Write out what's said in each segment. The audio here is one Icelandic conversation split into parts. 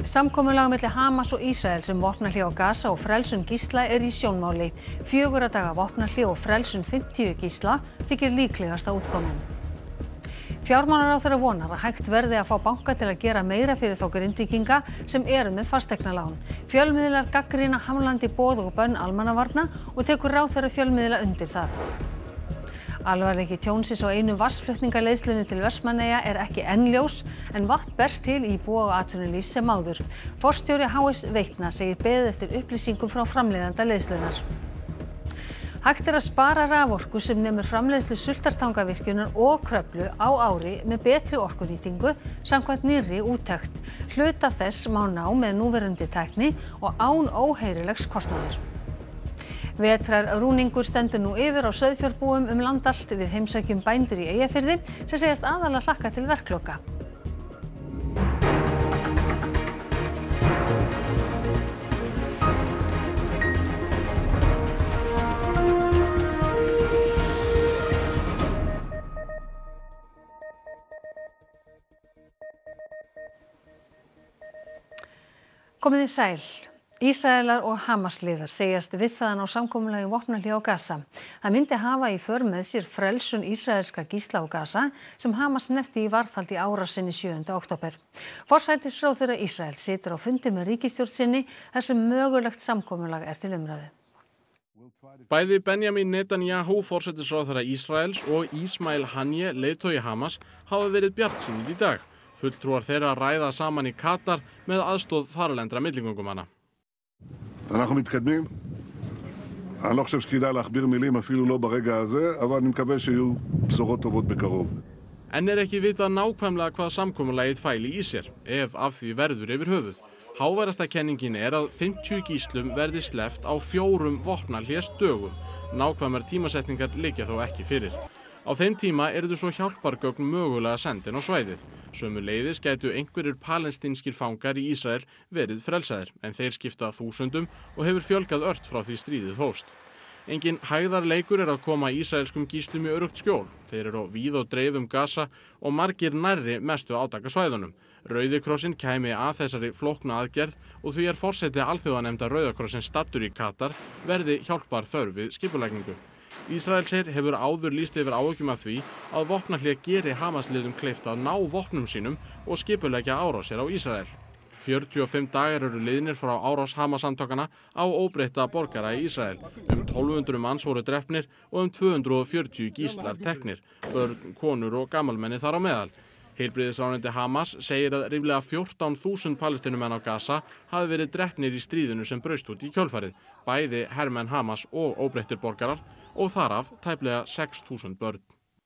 Samkomulag milli Hamas og Ísraels vopnahlé á Gaza og frelsun gísla í sjónmáli. 4 daga vopnahlé og frelsun 50 gísla þykir líklegasta útkoman. Fjármálaráðherra vonar að hægt verði að fá banka til að gera meira fyrir þá Grindvíkinga sem eru með fasteignalán. Fjölmiðlar gagnrýna hamlandi boð og bönn almannavarna og tekur ráðherra fjölmiðla undir það. Alvarleiki tjónsins á einu vatnsflutningaleiðslunni til Vestmannaeyja ekki enn ljós en vatn berst til íbúa og atvinnulífs sem áður. Forstjóri HS Veitna segir beðið eftir upplýsingum frá framleiðanda leiðslunnar. Hægt að spara raforku sem nemur framleiðslu Sultartangavirkjunar og Kröflu á ári með betri orkunýtingu samkvæmt nýrri úttekt. Hluta þess má ná með núverandi tækni og án óheyrilegs kostnaðar. Vetrarrúningur stendur nú yfir á sauðfjárbúum land allt við heimsækjum bændur í Eyjafirði sem segjast aðallega hlakka til verkloka. Komið þið sæl. Ísraelar og Hamas-liðar segjast við það að ná samkomulagi vopnahlé á Gaza. Það myndi hafa í för með sér frelsun ísraelskra gísla á Gaza sem Hamas nefti í varðhald í árásinni 7. október. Forsætisráðherra Ísraels situr á fundi með ríkisstjórn sinni þar sem mögulegt samkomulag til umræðu. Bæði Benjamin Netanyahu, forsætisráðherra Ísraels og Ismail Haniyeh, leiðtogi Hamas, hafa verið bjartsýnir í dag. Fulltrúar þeirra ræða saman í Katar með aðstoð þarlendra milligöngumanna. אנחנו מתקדמים. אני לא חושב שכדאי להכביר מילים אפילו לא ברגע הזה, אבל אני מקווה שיהיו בשורות טובות בקרוב. En ekki vitað nákvæmlega hvað samkomulagið fæli í sér, ef af því verður yfir höfuð. Háværasta kenningin að 50 gíslum verði sleppt á 4 vopnahlésdögum. Nákvæmar tímasetningar liggja þó ekki fyrir. Á þeim tíma eru svo hjálpargögn mögulega sendin á svæðið. Sömuleiðis gætu einhverjir palestínskir fangar í Ísrael verið frelsaðir, en þeir skipta þúsundum og hefur fjölgað ört frá því stríðið hófst. Engin hægðarleikur að koma ísraelskum gíslum í öruggt skjól. Þeir eru á víð og dreif Gaza og margir nærri mestu átakasvæðunum. Rauði krossinn kæmi að þessari flóknu aðgerð og því forseti alþjóðanefndar Rauða krossins staddur í Katar verði hjálpar þörf við skipulagningu. Ísraelsher hefur áður lýst yfir áhyggjum af því að vopnahlé geri Hamas-liðum kleift að ná vopnum sínum og skipuleggja árásir á Ísrael. 45 dagar eru liðnir frá árás Hamas-samtakanna á óbreytta borgara í Ísrael. 1200 manns voru drepnir og 240 gíslar teknir, börn, konur og gamalmenni þar á meðal. Heilbrigðisráðuneyti Hamas segir að ríflega 14.000 palestínumenn á Gaza hafi verið drepnir í stríðinu sem braust út í kjölfarið, bæði hermenn Hamas og óbreyttir borgarar, og þaraf tæplega 6.000 börn.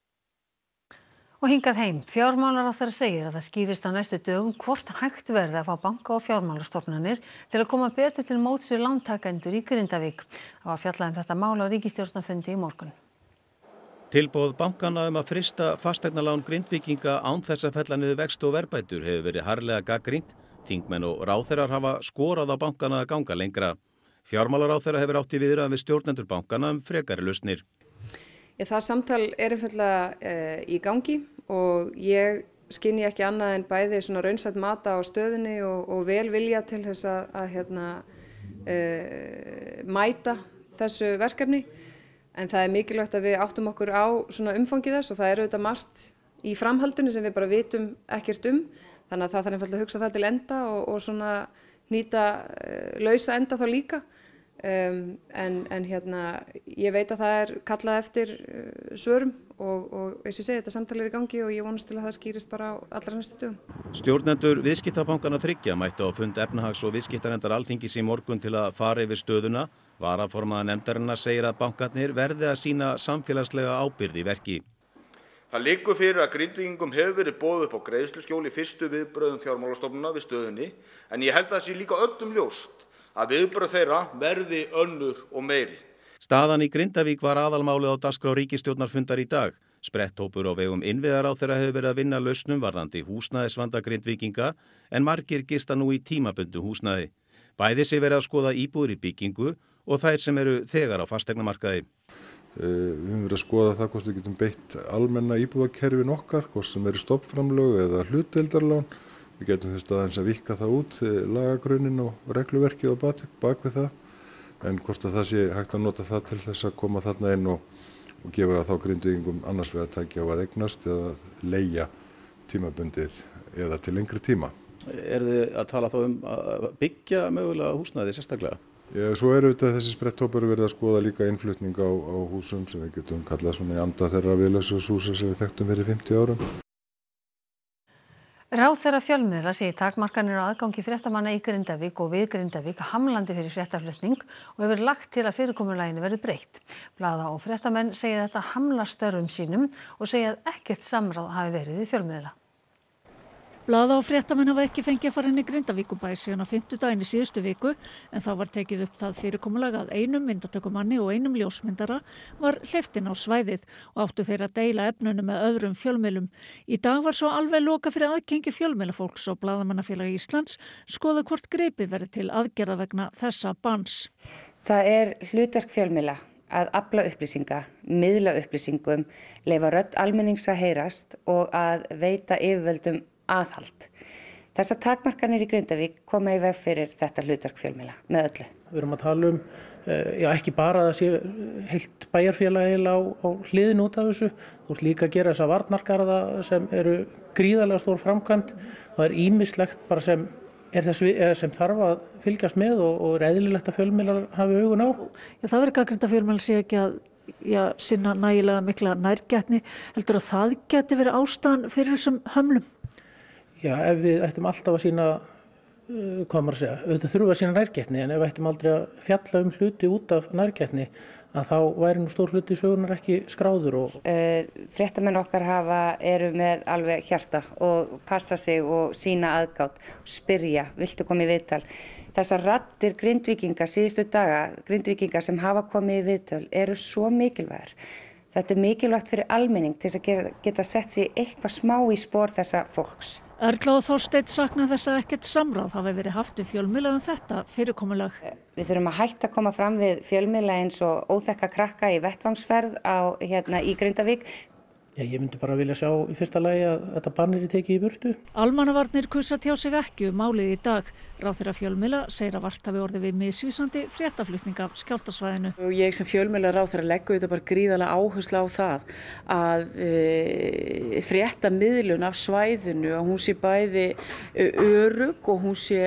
Og hingað heim, fjármálaráðherra segir að það skýrist á næstu dögum hvort hægt verði að fá banka og fjármálastofnanir til að koma betur til móts við lántakendur í Grindavík. Það var fjallað þetta mál á ríkisstjórnarfundi í morgun. Tilboð bankana að frysta fasteignalán Grindvíkinga án þess að fella niður vexti og verðbætur hefur verið harðlega gagnrýnt. Þingmenn og ráðherrar hafa skorað á bankana að ganga lengra. Fjármálaráðherra hefur átt í viðræðum við stjórnendur bankana frekari lausnir. Það samtal einfaldlega í gangi og ég skynji ekki annað en bæði svona raunsætt mata á stöðunni og vel vilja til þess að mæta þessu verkefni. En það mikilvægt að við áttum okkur á svona umfangið þess og það auðvitað margt í framhaldinu sem við bara vitum ekkert Þannig að það þarf einfaldlega að hugsa það til enda og svona nýta lausa enda þá líka. En ég veit að það kallað eftir svörum og eins og ég segi, þetta samtal í gangi og ég vonast til að það skýrist bara á allra næstu dögum. Stjórnendur viðskiptabankana 3 mættu á fund efnahags- og viðskiptanefndar Alþingis í morgun til að fara yfir stöðuna. Varaformaður nefndarinnar segir að bankarnir verði að sýna samfélagslega ábyrgð í verki. Það liggur fyrir að Grindvíkingum hefur verið boðið upp á greiðsluskjól í fyrstu viðbrögðum fjármálastofnana við stöðunni, en ég held að það sé líka öllum ljóst að viðbrögð þeirra verði önnur og meiri. Staðan í Grindavík var aðalmálið á dagskrá ríkisstjórnarfundar í dag. Spretthópur á vegum innviðaráðherra hefur verið að vinna lausnum varðandi húsnæðisvanda Grindvíkinga, en margir gista nú í tímabundnu húsnæði. Bæði sé verið að skoða íbúðir í byggingu og þær sem eru þegar á fasteignamarkaði. Við höfum verið að skoða það hvort við getum beitt almenna íbúðakerfin okkar, hvort sem eru stofnframlög eða hlutdeildarlán Við getum þurft aðeins að víkka það út, lagagrunnin og regluverkið á bak við það. En hvort að það sé hægt að nota það til þess að koma þarna inn og gefa þá Grindvíkingum annars vegar tækja á að eignast eða leigja tímabundið eða til lengri tíma. Þið að tala þá að byggja mögulega húsnæði sérstaklega? Já, svo auðvitað þessi spretthópur verið að skoða líka innflutning á húsum sem við getum kallað svona í anda þeirra viðlagshúsa sem við þekktum fyrir 50 árum. Ráðherra fjölmiðla segir takmarkanir á aðgangi fréttamanna í Grindavík og við Grindavík hamlandi fyrir fréttaflutning og hefur lagt til að fyrirkomulaginu verði breytt. Blaða- og fréttamenn segja þetta hamla störfum sínum og segja að ekkert samráð hafi verið í fjölmiðla. Blaða- og fréttamenn hafa ekki fengið að fara inn í Grindavíkurbæ síðan á 5. daginn í síðustu viku en þá var tekið upp það fyrirkomulag að einum myndatökumanni og einum ljósmyndara var hleypt inn á svæðið og áttu þeir að deila efnunum með öðrum fjölmiðlum. Í dag var svo alveg lokað fyrir aðgengi fjölmiðlafólks og Blaðamannafélagi Íslands skoða hvort gripið verði til aðgerða vegna þessa bans. Það hlutverk fjölmiðla að afla upplýsinga, miðla upplýsingum, leyfa rödd almennings að heyrast og að veita yfirvöldum aðhald. Þessar takmarkanir í Grindavík koma í veg fyrir þetta hlutverk fjölmiðla með öllu. Við erum að tala ekki bara að það sé heilt bæjarfélag á hliðin út af þessu. Þú ert líka að gera þessa varnargarða sem eru gríðarlega stór framkvæmd. Það ýmislegt bara sem þarf að fylgjast með og eðlilegt að fjölmiðlar hafi augun á. Já, það verður gagnrýnt að fjölmiðlar sé ekki að sinna nægilega mikla nærgætni. Heldur að það geti verið ástæðan fyrir þessum hömlum? Já, ef við ættum alltaf að sína, auðvitað þurfum við að sína nærgætni, en ef við ættum aldrei að fjalla hluti út af nærgætni, að þá væri stór hluti sögunar ekki skráður. Fréttamenn okkar eru með alveg hjarta og passa sig og sína aðgát, spyrja, viltu koma í viðtal? Þessar raddir Grindvíkinga síðustu daga, Grindvíkinga sem hafa komið í viðtöl, eru svo mikilvægar. Þetta mikilvægt fyrir almenning til þess að geta sett sig eitthvað smá í spor þessa fólks. Erla og Þorsteinn sakna þess að ekkert samráð hafi verið haft við fjölmiðla þetta fyrirkomulag. Við þurfum að hætta að koma fram við fjölmiðla eins og óþekka krakka í vettvangsferð í Grindavík. Ég myndi bara vilja sjá í fyrsta lagi að þetta bann er tekið í burtu. Almannavarnir kusu að tjá sig ekki málið í dag. Ráðherra fjölmiðla segir að vart hafi orðið við misvísandi fréttaflutning af skjálftasvæðinu. Ég sem fjölmiðlaráðherra leggur þetta bara gríðarlega áherslu á það að fréttamiðlun af svæðinu, að hún sé bæði örugg og hún sé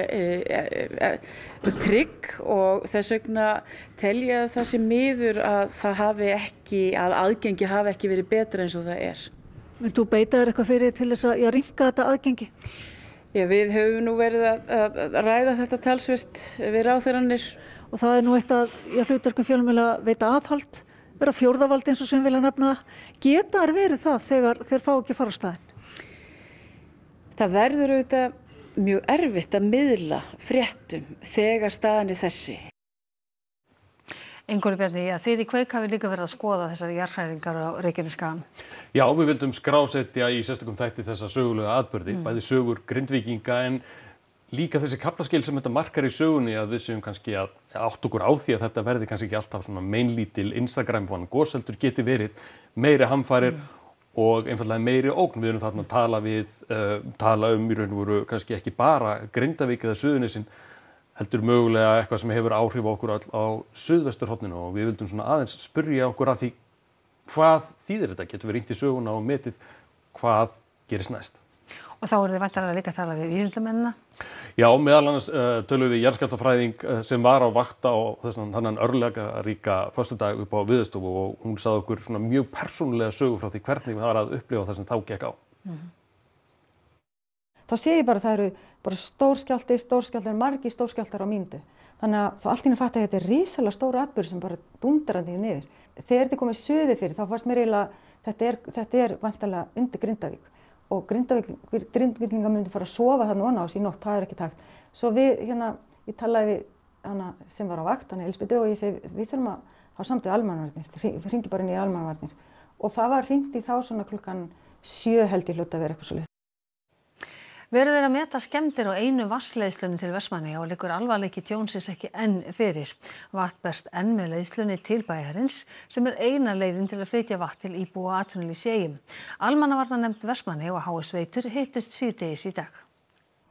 trygg og þess vegna tel ég að það sé miður að aðgengi hafi ekki verið betra eins og það er. Vilt þú beita þér eitthvað fyrir til þess að rýmka þetta aðgengi? Já, við höfum nú verið að ræða þetta talsvert við ráðherrarnir. Og það nú eitt að hlutverkum fjölmiðla veita aðhald, vera fjórðavald eins og sem vilja nefna það. Geta þær verið það þegar þeir fá ekki að fara á staðinn? Það verður auðvitað mjög erfitt að miðla fréttum þegar staðan er þessi. Ingólfur Bjarni, þið í Kveik hafi líka verið að skoða þessar jarðhræringar á Reykjanesskagann. Já, við vildum skrásetja í sérstökum þætti þessa sögulega atburði, bæði sögur Grindvíkinga en líka þessi kaflaskil sem þetta markar í sögunni að við séum kannski að átt okkur á því að þetta verði kannski ekki alltaf svona meinlítil Instagram-van góseldur geti verið meiri hamfarir og einfallega meiri ógn. Við erum þarna að tala um í raun og veru kannski ekki bara Grindavík eða Suðurnesin, heldur mögulega eitthvað sem hefur áhrif á okkur á suðvesturhorninu og við vildum svona aðeins spyrja okkur að því hvað þýðir þetta? Getum við rýnt í söguna og metið hvað gerist næst? Og þá þið væntanlega líka að tala við vísindamennina? Já, meðal annars tölum við jarðskjálftafræðing sem var á vakt á þennan örlega ríka föstudag upp á Viðeyjarstofu og hún sagði okkur svona mjög persónulega sögu frá því hvernig það var að upplifa það sem þá gekk á. Þá sé ég bara að það eru bara stórskjálftar, margir stórskjálftar á mínútu. Þannig að allt í einu fatta ég að þetta er risalega stór atburður sem bara dúndrandi niður. Þegar þetta komið suður fyrir, þá fannst mér eiginlega þetta er væntanlega undir Grindavík. Og Grindvíkingar myndi fara að sofa þarna ofan á sig í nótt, það er ekki takt. Svo ég talaði við hana sem var á vakt, hana Elspeth og ég segi, við þurfum að hafa samtöð almannavarnir, við hringi bara inn í almannavarnir. Og það var hringt í þá svona klukkan 7 held ég hluti að vera eitthvað svo. Verið að meta skemmdir á einu vatnsleiðslunni til Vestmannaeyja og liggur alvarleiki tjónsins ekki enn fyrir. Vatn berst enn með leiðslunni til bæjarins sem eina leiðin til að flytja vatn til íbúa og atvinnulífs í Eyjum. Almannavarnanefnd Vestmannaeyja og HS Veitur hittust síðdegis í dag.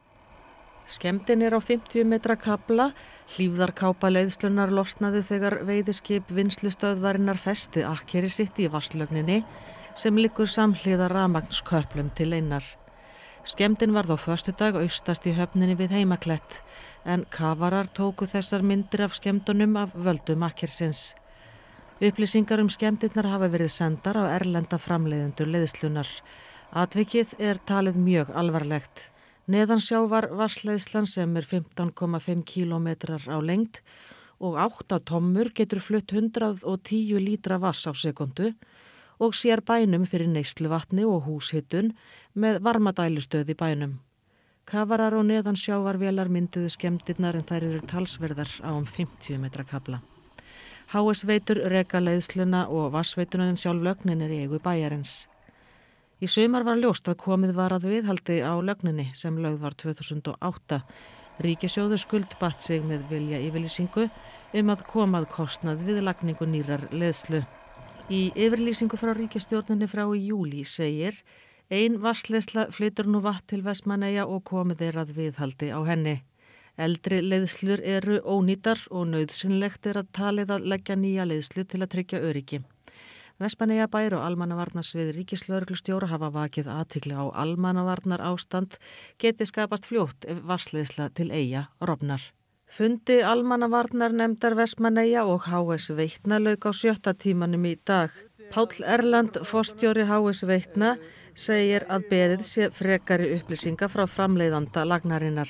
Skemmdin á 50 metra kafla, hlífðarkápa leiðslunnar losnaði þegar veiðiskip vinnslustöðvarinnar festi akkeri sitt í vatnslögninni sem liggur samhliða rafmagnsköplum til einar. Skemmdin varð á föstudag austast í höfninni við Heimaklett, en kafarar tóku þessar myndir af skemmdunum af völdum akkersins. Upplýsingar skemmdirnar hafa verið sendar á erlenda framleiðendur leiðslunnar. Atvikið talið mjög alvarlegt. Neðansjá var vatnsleiðslan sem 15,5 kílómetrar á lengd og 8 tommur getur flutt 110 lítra vatns á sekundu og sér bænum fyrir neysluvatni og húshitun með varmadælustöð í bænum. Kafarar og neðansjávarvélar mynduðu skemmdirnar en þær eru talsverðar á 50 metra kafla. HS Veitur reka leiðsluna og vatnsveitunin sjálf lögnin í eigu bæjarins. Í sumar var ljóst að komið var að viðhaldi á lögninni sem lögð var 2008. Ríkissjóður skuldbatt sig með vilja yfirlýsingu að komað kostnað við lagningu nýrar leiðslu. Í yfirlýsingu frá ríkisstjórninni frá í júlí segir: ein vatnsleiðsla flytur nú vatn til Vestmannaeyja og komið að viðhaldi á henni. Eldri leiðslur eru ónýtar og nauðsynlegt að talið að leggja nýja leiðslu til að tryggja öryggi. Vestmannaeyjabær og almannavarnasvið ríkislögreglustjóra hafa vakið athygli á almannavarnar ástand geti skapast fljótt ef vatnsleiðsla til eyja rofnar. Fundi almannavarnarnefndar Vestmannaeyja og HS Veitna lauk á 7. tímanum í dag. Páll Erland, forstjóri HS Veitna, segir að beðið sé frekari upplýsinga frá framleiðanda lagnarinnar.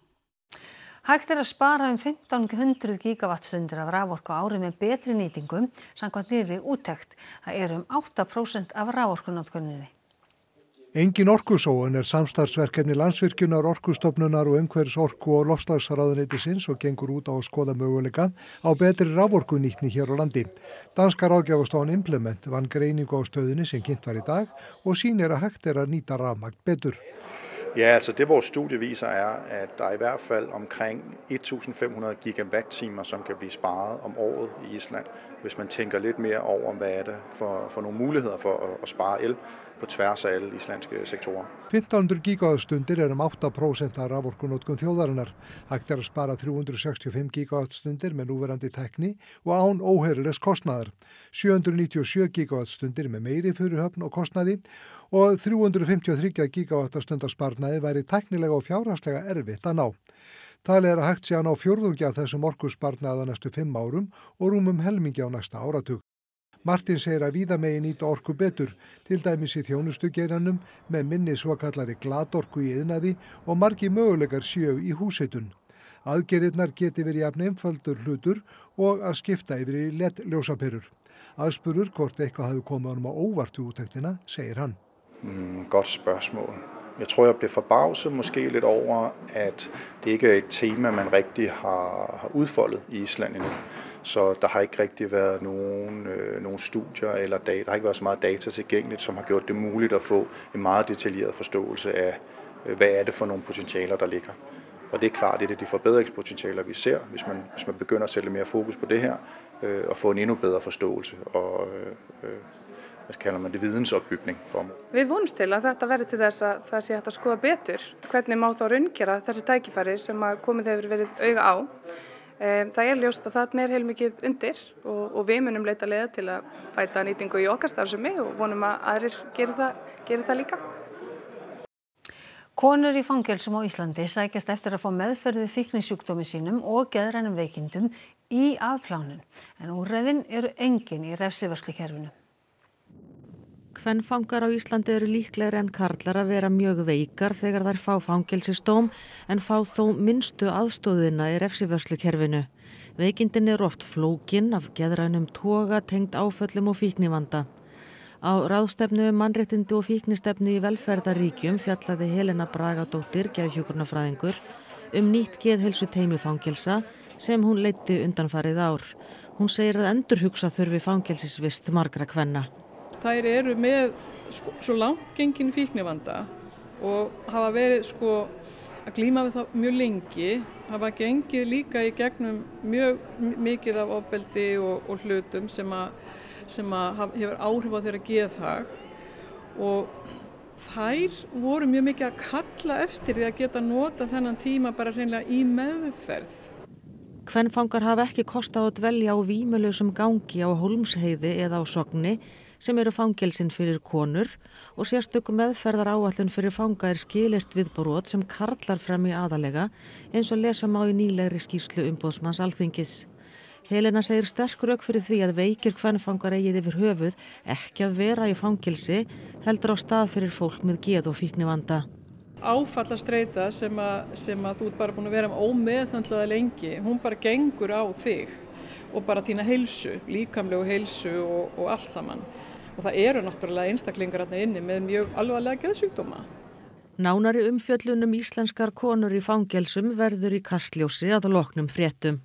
Hægt að spara 1500 gigawattstundir af raforku á ári með betri nýtingu samkvæmt nýrri úttekt. Það 8% af raforkunotkuninni. Engin orkusóun samstarfsverkefni Landsvirkjunar, Orkustofnunar og Umhverfis-, og loftslagsráðuneytisins og gengur út á að skoða möguleika á betri raforkunýtni hér á landi. Danska ráðgjafastofan Implement vann greiningu á stöðunni som kynnt var i dag og sýnir að hægt að nýta rafmagn betur. Ja, altså det vores studie viser at der i hvert fald omkring 1500 gigawatt-timer, som kan blive sparet om året i Island, hvis man tænker lidt mere over, hvad det for nogle muligheder for at spare el på tværs af alle islandske sektorer. 1500 gigawattstundir 8% af raforkunotkun þjóðarinnar. Hægt að spara 365 gigawattstundir með núverandi tekni og án óheyrilegs kostnaðar. 797 gigawattstundir með meiri fyrirhöfn og kostnaði og 353 gigawattsstundar sparnaði væri tæknilega og fjárhagslega erfitt að ná. Talið að hægt sé að ná fjórðungi af þessum orkusparnaði á næstu 5 árum og rúmum helmingi á næsta áratug. Martin segir að víða megi nýta orku betur, til dæmis í þjónustugeiranum með minni svokallari gladorku í iðnaði og margir möguleikar séu í húshitun. Aðgerðirnar geti verið jafn einfaldur hlutur og að skipta yfir í LED-ljósaperur. Aðspurður hvort eitthvað hafi komið honum á óvart í úttektina, segir hann. Godt spørgsmål. Jeg tror, jeg blev forbavset måske lidt over, at det ikke et tema, man rigtig har udfoldet i Island endnu. Så der har ikke rigtig været nogen studier eller data. Der har ikke været så meget data tilgængeligt, som har gjort det muligt at få en meget detaljeret forståelse af, hvad det for nogle potentialer, der ligger. Og det klart et af de forbedringspotentialer, vi ser, hvis man begynder at sætte mere fokus på det her, og få en endnu bedre forståelse og kallar man det vidensopbygning på området. Við vonumst til að þetta verði til þess að það sé hægt að skoða betur hvernig má þá raungera þessi tækifæri sem komið hefur verið auga á. Það ljóst að þarna heilmikið undir og við munum leita leiða til að bæta nýtingu í okkar starfsemi og vonum að aðrir geri það líka. Konur í fangelsum á Íslandi sækjast eftir að fá meðferð við fíknisjúkdómi sínum og geðrænum veikindum í afplánun, en úrræðin eru engin í refsivörslukerfinu. Kvenfangar á Íslandi eru líklegri en karlar að vera mjög veikar þegar þær fá fangelsisdóm en fá þó minnstu aðstóðina í refsivörslukerfinu. Veikindin oft flókin af geðrænum toga tengd áföllum og fíknivanda. Á ráðstefnu mannréttindi og fíknistefnu í velferðarríkjum fjallaði Helena Bragadóttir, geðhjúkrunarfræðingur, nýtt geðheilsuteymi fangelsa sem hún leiddi undanfarið ár. Hún segir að endurhugsa þurfi fangelsisvist margra kvenna. Þær eru með svo langt gengin fíknivanda og hafa verið að glíma við það mjög lengi, hafa gengið líka í gegnum mjög mikið af ofbeldi og hlutum sem hefur áhrif á þeirra geðhag og þær voru mjög mikið að kalla eftir því að geta nota þennan tíma bara hreinlega í meðferð. Kvenfangar hafa ekki kost á að dvelja á vímulausum gangi á Hólmsheiði eða á Sogni sem eru fangelsin fyrir konur og sérstök meðferðaráætlun fyrir fanga skilyrt við brot sem karlar fram í aðalega eins og lesa má í nýlegri skýrslu umboðsmanns Alþingis. Helena segir sterk rök fyrir því að veikir kvenfangar eigið yfir höfuð ekki að vera í fangelsi heldur á stað fyrir fólk með geð- og fíknivanda. Áfallastreita sem að þú ert bara búin að vera ómeðhöndlaða lengi, hún bara gengur á þig og bara þína heilsu, líkamlegu heilsu og allt saman. Og það eru náttúrulega einstaklingar þarna inni með mjög alvarlega geðsjúkdóma. Nánari umfjöllun íslenskar konur í fangelsum verður í Kastljósi að loknum fréttum.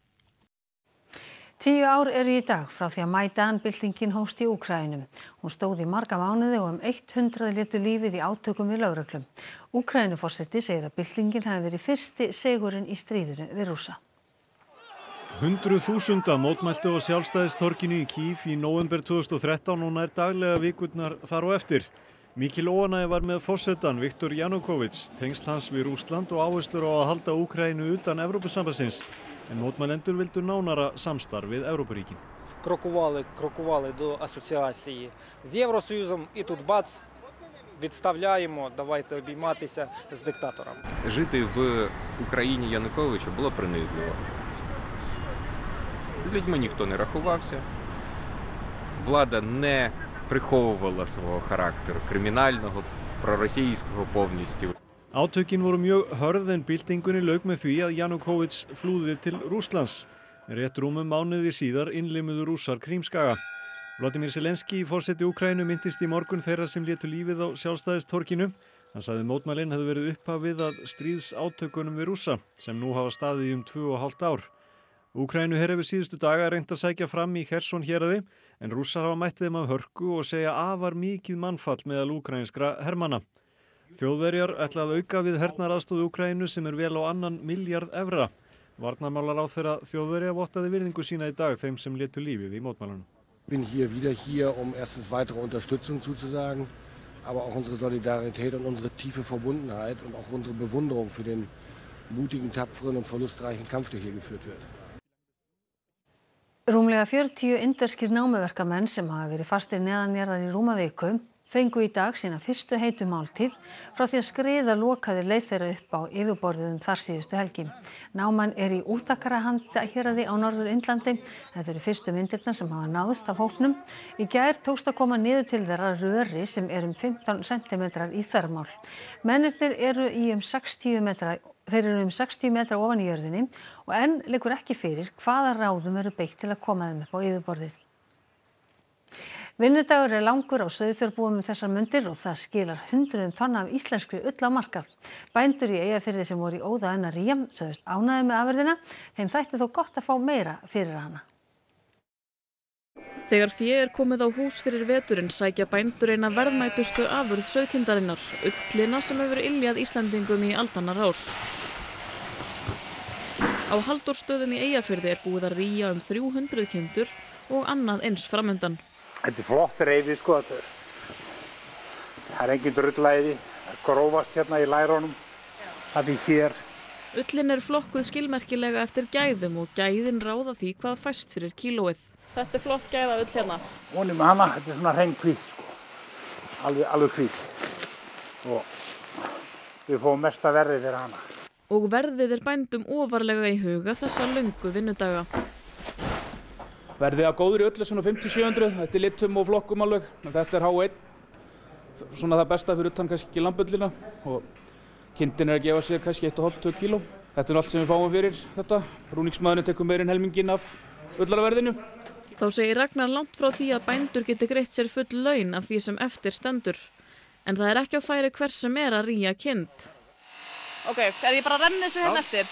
10 ár eru í dag frá því að Maidan-byltingin hófst í Úkraínu. Hún stóð í marga mánuði og 100 létu lífið í átökum við lögreglum. Úkraínuforseti segir að byltingin hafi verið fyrsti sigurinn í stríðinu við Rússa. 100.000 mótmæltu á sjálfstæðistorginu í Kív í nóvember 2013 og nær daglega vikurnar þar og eftir. Mikil óánægja var með forsetann Viktor Yanukovych, tengsl hans við Rússland og áherslur á að halda Úkraínu utan Evrópusambandsins. En mótmælendur vildu nánara samstarf við Evrópuríkin. Крокували до асоціації з Євросоюзом і тут бац, відставляємо, давайте обійматися з диктатором. Жити в Україні Януковича було принизливо. З людьми ніхто не рахувався. Влада не приховувала свого характеру кримінального, проросійського повністю. Átökin voru mjög hörð en byltingunni lauk með því að Yanukovych flúði til Rússlands. Rétt rúmum mánuði síðar innlimuðu Rússar Krímskaga. Volodymyr Zelensky, forseti Úkraínu, minntist í morgun þeirra sem létu lífið á sjálfstæðistorginu. Hann sagði mótmælin hefðu verið upphafið að stríðsátökunum við Rússa sem nú hafa staðið í 2,5 ár. Úkraínuher hefur síðustu daga reynt að sækja fram í Kherson héraði en Rússar hafa mætt þeim af hörku og segja afar mikið mannfall meðal úkraínskra hermanna. Þjóðverjar ætla að auka við hernaraðstoð Úkraínu sem vel á 2 milljarð evra. Varnarmálaráðherra Þjóðverja vottaði virðingu sína í dag þeim sem létu lífið í mótmælunum. Bin wieder hier, erstens weitere Unterstützung zuzusagen, aber auch unsere Solidarität und unsere tiefe Verbundenheit und auch unsere Bewunderung für den mutigen, tapferen und verlustreichen Kampf, der hier geführt wird. Rúmlega 40 indverskir námuverkamenn sem hafa verið fastir neðanjarðar í rúma viku fengu í dag sína fyrstu heitu máltíð frá því að skriða lokaði leið þeirra upp á yfirborðið þar síðustu helgi. Náman í Útakarahand héraði á Norður Indlandi. Þetta eru fyrstu myndirnar sem hafa náðst af hópnum. Í gær tókst að koma niður til þeirra röri sem 15 cm í þvermál. Mennirnir eru í 60 metra. Þeir eru 60 metra ofan í jörðinni og enn liggur ekki fyrir hvaða ráðum eru beitt til að koma þeim upp á yfirborðið. Vinnudagur langur á sauðfjárbúum þessar mundir og það skilar 100 tonna af íslenskri ull á markað. Bændur í Eyjafirði sem voru í óða enn að ríja sögðust ánægðir með afurðina, þeim þætti þó gott að fá meira fyrir hana. Þegar fé komið á hús fyrir veturinn sækja bændur eina verðmætustu afurð sauðkindarinnar, ullina sem hefur iljað Íslendingum í aldanna rás. Á Halldórsstöðum í Eyjafirði búið að ríja 300 kindur og annað eins framundan. Þetta flott reiði sko, það engin drullæði, það grófast hérna í lærunum, það hér. Ullin flokkuð skilmerkilega eftir gæðum og gæðin ráða því hvað fæst fyrir kílóið. Þetta flott gæða ull hérna. Vonum með hana, þetta svona hrein hvít sko, alveg hvít og við fáum mesta verðið fyrir hana. Og verðið bændum ofarlega í huga þessa löngu vinnudaga. Verðið að góðri ull svona 50-700, þetta litum og flokkum alveg, en þetta H1, svona það besta fyrir utan kannski lambullina og kindin að gefa sér kannski 1,5-2 kíló. Þetta allt sem við fáum fyrir þetta, rúningsmaðurinn tekur meira en helminginn af ullarverðinu. Þá segir Ragnar langt frá því að bændur geti greitt sér full laun af því sem eftir stendur. En það ekki á færi hvers sem að ríja kind. Ok, ég bara renni þessu hérna eftir?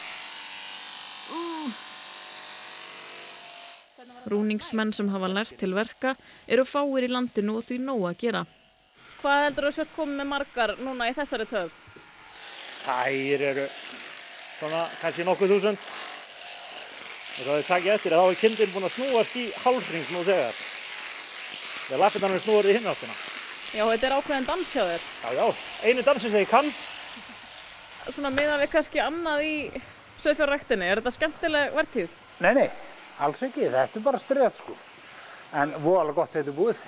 Rúningsmenn sem hafa lært til verka eru fáir í landinu og því nóg að gera. Hvað heldur þú sért komið með margar núna í þessari töf? Þær eru svona kannski nokkuð þúsund. Og það takið eftir að þá kindin búin að snúast í hálfhring nú þegar. Þegar lappirnar snúast í hinn áttina. Já, þetta er ákveðin dans hjá þér. Já, einu dansi sem ég kann. Svona miðað við kannski annað í sauðfjárræktinni, er þetta skemmtileg vertíð? Nei, alls ekki, þetta er bara stríð sko. En voðalega gott þetta er búið.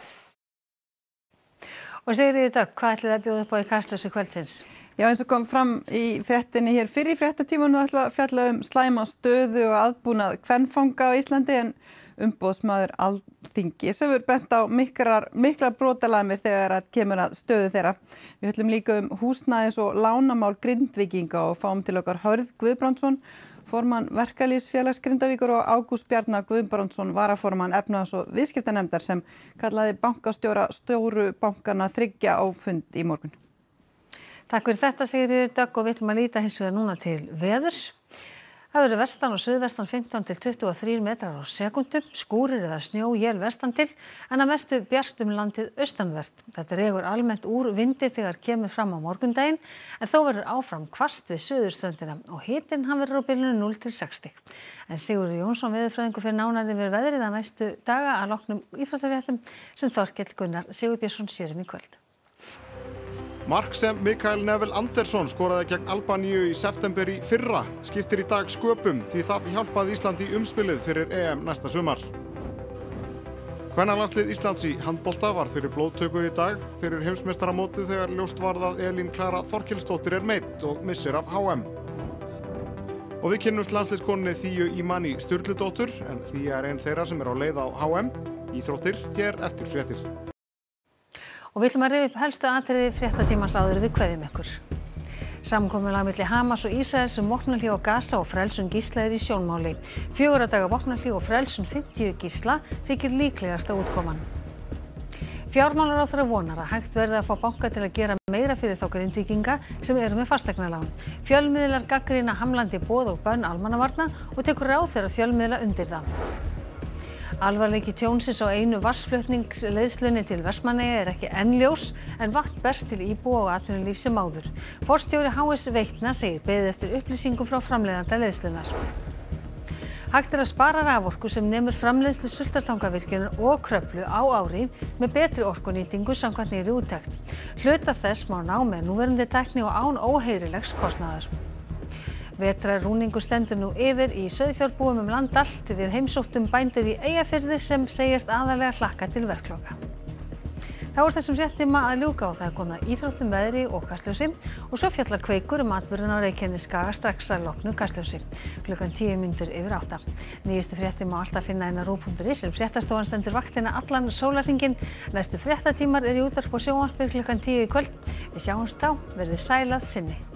Og Sigríður Dögg, hvað ætlið að bjóða upp á í Kastljósi kvöldsins? Já, eins og kom fram í fréttinni hér fyrir í fréttatímanum ætlum við að fjalla slæma stöðu og aðbúnað kvenfanga á Íslandi en umboðsmaður Alþingis hefur bent á miklar brotalamir þegar að kemur að stöðu þeirra. Við ætlum líka húsnæðis- og lánamál Grindvíkinga og fáum til okkar Hörð Guðbrandsson, formann Verkalýðsfélags Grindavíkur og Ágúst Bjarnar Guðbrandsson, varaformann efnahags- og viðskiptanefndar sem kallaði bankastjóra stóru bankana 3 á fund í morgun. Takk fyrir þetta Sigríður Dögg og við ætlum að líta hins vegar núna til veðurs. Það verður vestan og suðvestan 15 til 23 metrar á sekúndu, skúrir eða snjóél vestan til en að mestu bjart landið austanvert. Þetta regur almennt úr vindi þegar kemur fram á morgundaginn en þó verður áfram hvasst við suðurströndina og hitinn hann verður á bilinu 0 til 6 stig. En Sigurður Jónsson veðurfræðingur fyrir nánari yfir veðrið að næstu daga að loknum íþróttafréttum sem Þorkell Gunnar Sigurbjörnsson sér í kvöld. Mark sem Mikael Neville Andersson skoraði gegn Albaníu í september í fyrra skiptir í dag sköpum því það hjálpaði Íslandi í umspilið fyrir EM næsta sumar. Kvennalandslið Íslands í handbolta var fyrir blóðtöku í dag fyrir heimsmeistaramótið þegar ljóst varð að Elín Klara Þorkelsdóttir er meidd og missir af HM. Og við kynnumst landsliðskonunni Þíu Imani Sturludóttur en Þía er ein þeirra sem er á leið á HM. Íþróttir hér eftir fréttir. Og við ætlum að rifja upp helstu atriði fréttatímans áður við kveðjum ykkur. Samkomulag milli Hamas og Ísraels vopnahlé á Gaza og frelsun gísla er í sjónmáli. 4 daga vopnahlé og frelsun 50 gísla þykir líklegasta útkoman. Fjármálaráðherra vonar að hægt verði að fá banka til að gera meira fyrir þá Grindvíkinga sem eru með fasteignalán. Fjölmiðlar gagnrýna hamlandi boð og bönn almannavarna og tekur ráðherra fjölmiðla undir það. Alvarleiki tjónsins á einu vatnsflutningsleiðslunni til Vestmannaeyja er ekki enn ljós en vatn berst til íbúa og atvinnulífs sem áður. Forstjóri HS Veitna segir beðið eftir upplýsingum frá framleiðanda leiðslunnar. Hægt er að spara raforku sem nemur framleiðslu Sultartangavirkjunar og Kröflu á ári með betri orkunýtingu samkvæmt nýrri úttekt. Hluta þess má ná með núverandi tækni og án óheyrilegs kostnaðar. Vetrarrúningur stendur nú yfir í sauðfjárbúum land allt við heimsóttum bændur í Eyjafirði sem segjast aðallega hlakka til verkloka. Þá er þessum fréttima að ljúka og það er komið að íþróttum, veðri og Kastljósi og svo fjallar Kveikur atburðina á Reykjanesskaga strax að loknu Kastljósi. Klukkan 7:10 yfir 8. Nýjustu fréttir má alltaf finna inn á RÚV.is sem fréttastofan stendur vaktina allan sólarhringinn. Næstu fréttatímar eru í útvarpi og sjónvarpi klukkan 10 í kvöld. Við sjáumst þá, verið sæl að sinni.